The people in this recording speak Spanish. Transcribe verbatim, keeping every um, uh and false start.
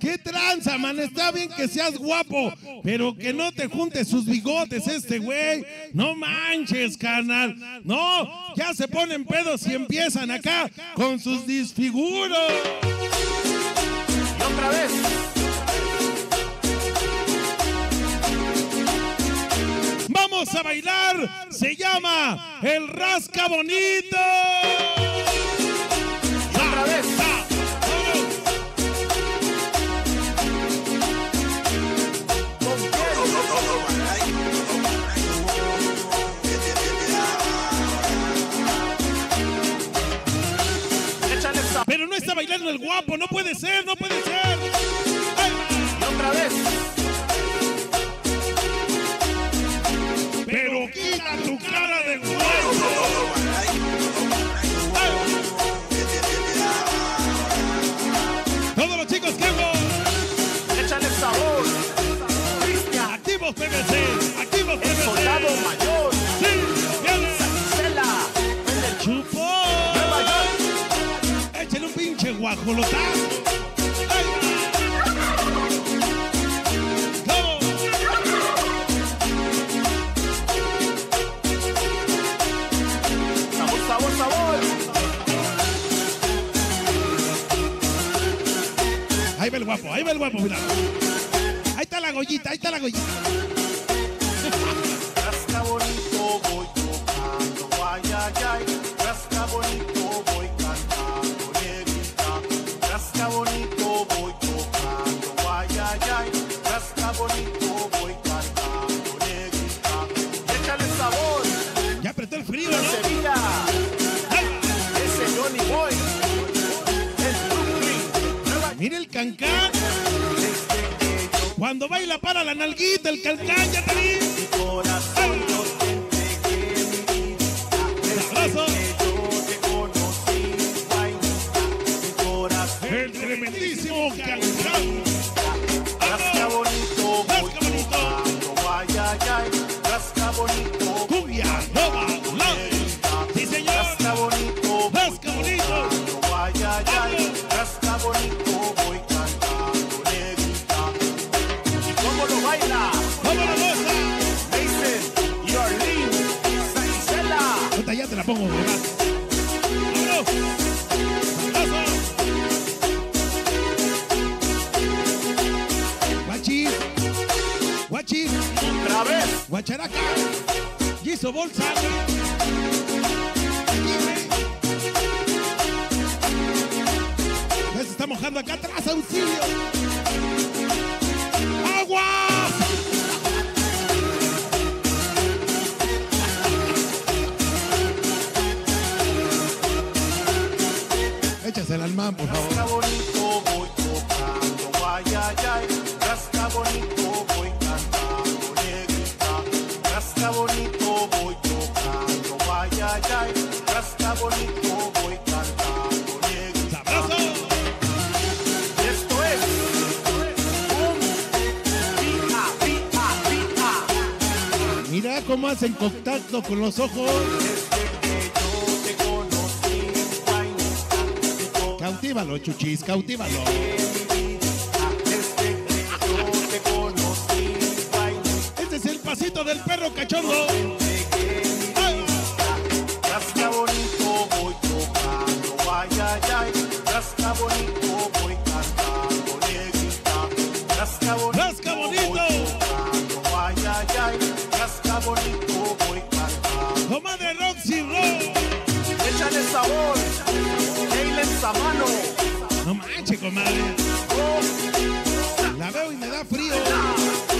¿Qué tranza, man? Está bien que seas guapo, pero que no te juntes sus bigotes este güey. No manches, carnal. No, ya se ponen pedos y empiezan acá con sus disfiguros. Y otra vez. Vamos a bailar. Se llama el Rasca Bonito. Y otra vez. Pero no está bailando el guapo, no puede ser, no puede ser. Y otra vez. Pero quita tu cara de guapo. Todos los chicos que hago. Échale sabor. Cristian. Activos P V C, activos P V C. El soldado mayor. Sí, viene. Sanicela. Chupó. Nueva York. Échale un pinche guajolotazo. Sabor, sabor, sabor. Ahí va el guapo, ahí va el guapo, mira. Ahí está la gollita, ahí está la gollita. Rasca bonito voy tocando, ay, ay, ay. Rasca bonito voy cantando, negrita. Rasca bonito voy tocando, ay, ay, ay. Rasca bonito voy cantando, negrita. Y échale sabor. Ya apretó el frío, ¿no? Sevilla. Ese Johnny Boy. El Brooklyn. Nueva York. Mira el cancán. Cuando baila para la nalguita, el cancán, ya te vi. Mi corazón yo te entregué mi vida. Abrazo. Yo te conocí, vainita. Mi corazón. El tremendísimo cancán. Rasca bonito, voy Rasca bonito. tocando, ay, ay, ay. Rasca bonito, Cumbia, nova, la. Sí, señor. rasca bonito, voy Rasca bonito. tocando, ay, ay, ay. Rasca bonito, voy cantando, negrita. ¿Y cómo lo baila? ¿Cómo la goza? Mason y Arlene, Sanicela. Puta, ya te la pongo, ¿verdad? ¡Vámonos! Guachis, guachis, Otra vez. guacharaca, hizo bolsa, güey. Ya se está mojando acá atrás, auxilio. ¡Agua! Échasela al man, por favor. Rasca bonito voy tocando, ay, ay, ay. Rasca bonito voy cantando, negrita. Rasca bonito voy tocando, ay, ay, ay. Rasca bonito voy cantando, negrita. ¡Sabroso! Y esto es un pita, pita, pita. Mira cómo hacen contacto con los ojos. Desde que yo te conocí, vainita. Cautívalo, chuchis, cautívalo. Desde que yo te conocí, vainita. Este es el pasito del perro cachondo. Rasca bonito voy tocando, ay, ay, ay. Rasca bonito voy cantando, negrita. Rasca bonito, Rasca bonito. voy tocando, ay, ay, ay. Rasca bonito voy cantando. Comadre Roxy Roll. Échale sabor, Eilen Samano. No manches, comadre. Oh, La veo y me da frío.